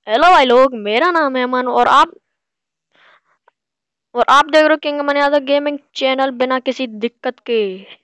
Hello भाई लोग, मेरा नाम है अमन और आप देख रहे हो King Aman Yadav gaming channel बिना किसी दिक्कत के।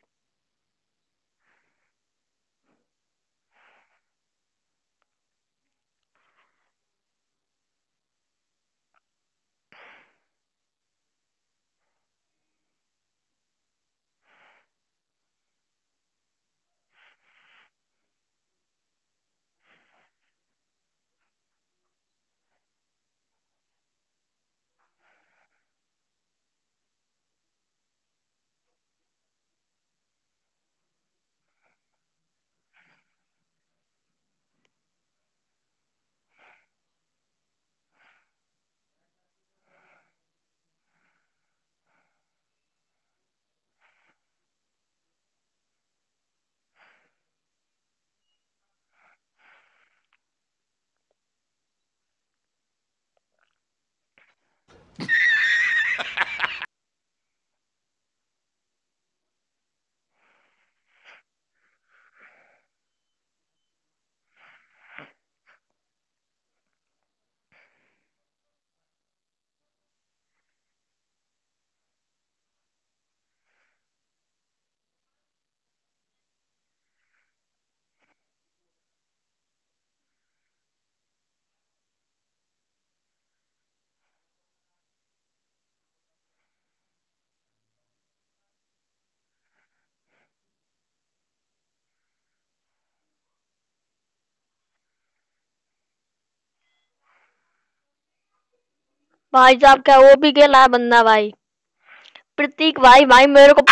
भाई साहब क्या वो भी खेला है बंदा भाई। प्रतीक भाई भाई मेरे को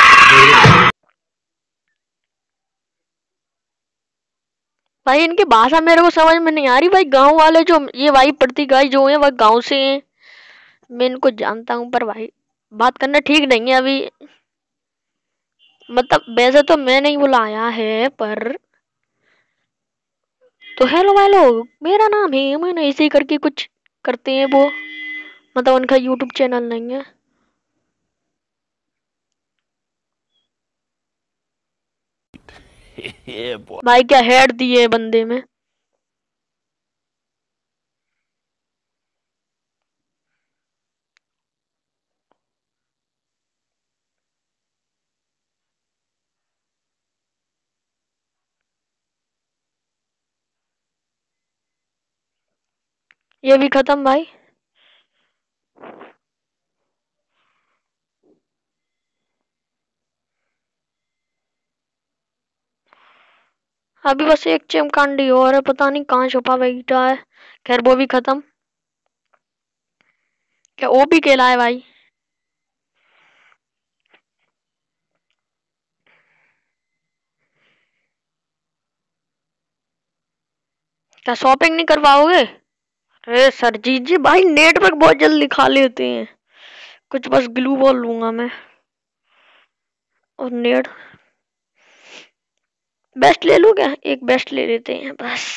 भाई इनकी भाषा मेरे को समझ में नहीं आ रही भाई। गांव वाले जो ये भाई प्रतीक भाई जो है वह गांव से हैं। मैं इनको जानता हूँ पर भाई बात करना ठीक नहीं है अभी। मतलब वैसे तो मैं नहीं बुलाया है पर तो हेलो भाई लोग, मेरा नाम है अमन, ऐसे करके कुछ करते हैं वो। मतलब उनका यूट्यूब चैनल नहीं है। भाई क्या हेड दिए है बंदे में। ये भी खत्म भाई। अभी बस एक चिमकांडी और है, पता नहीं कहाँ छुपा बैठा है। खैर वो भी खत्म। क्या वो भी खेला है भाई। क्या शॉपिंग नहीं करवाओगे? अरे सरजीत जी भाई नेटवर्क बहुत जल्दी खा लेते हैं। कुछ बस ग्लू बॉल लूंगा मैं। और नेट बेस्ट ले लूँ क्या? एक बेस्ट ले लेते हैं बस।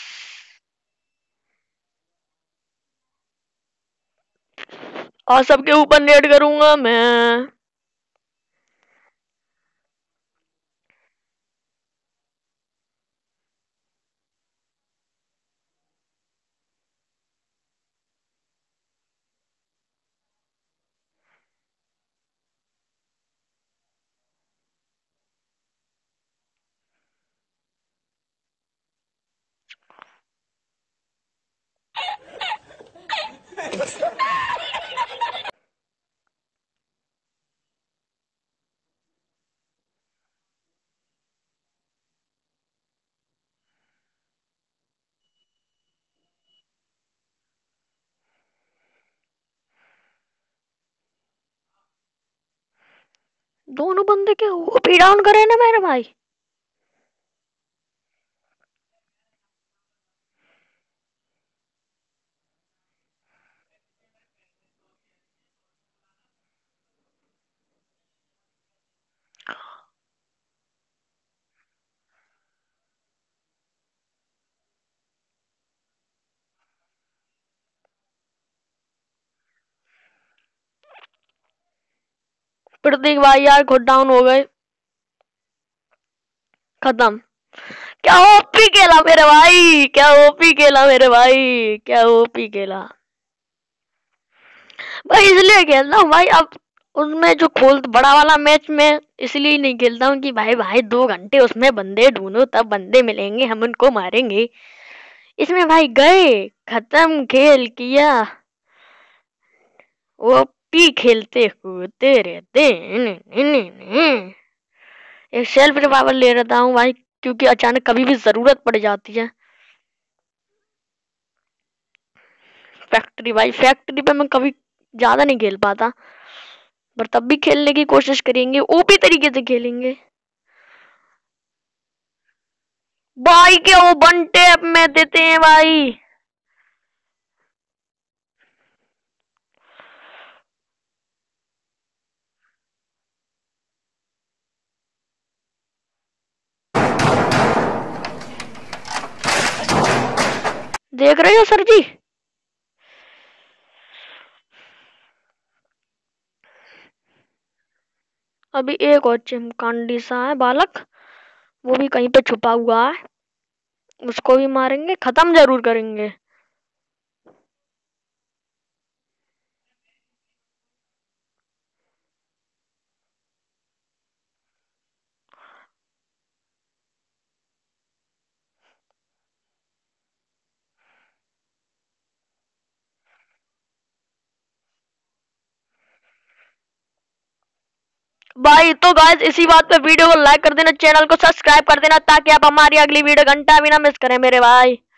और सबके ऊपर नेट करूंगा मैं। दोनों बंदे के ओपी डाउन करे ना मेरे भाई। प्रतीक भाई यार खुद डाउन हो गए। खत्म। क्या ओपी खेला मेरे भाई, क्या ओपी खेला मेरे भाई, क्या ओपी खेला भाई। इसलिए खेलता हूँ भाई अब उसमें जो खोल बड़ा वाला मैच में इसलिए नहीं खेलता हूँ कि भाई भाई 2 घंटे उसमें बंदे ढूंढो तब बंदे मिलेंगे हम उनको मारेंगे। इसमें भाई गए खत्म खेल किया ओपी खेलते होते रहते एक सेल्फ रिवाइवल ले रहता हूँ भाई क्योंकि अचानक कभी भी जरूरत पड़ जाती है। फैक्ट्री भाई फैक्ट्री पे मैं कभी ज्यादा नहीं खेल पाता पर तब भी खेलने की कोशिश करेंगे ओपी तरीके से खेलेंगे भाई के वो वन टैप में देते हैं भाई। देख रहे हो सर जी अभी एक और चिमकांडी सा है बालक वो भी कहीं पे छुपा हुआ है उसको भी मारेंगे खत्म जरूर करेंगे। भाई तो गाइस इसी बात पे वीडियो को लाइक कर देना चैनल को सब्सक्राइब कर देना ताकि आप हमारी अगली वीडियो घंटा भी ना मिस करें मेरे भाई।